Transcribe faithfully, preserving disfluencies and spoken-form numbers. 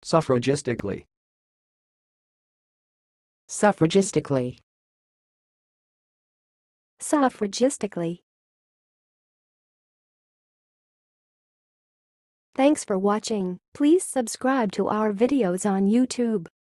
Suffragistically. Suffragistically. Suffragistically. Thanks for watching. Please subscribe to our videos on YouTube.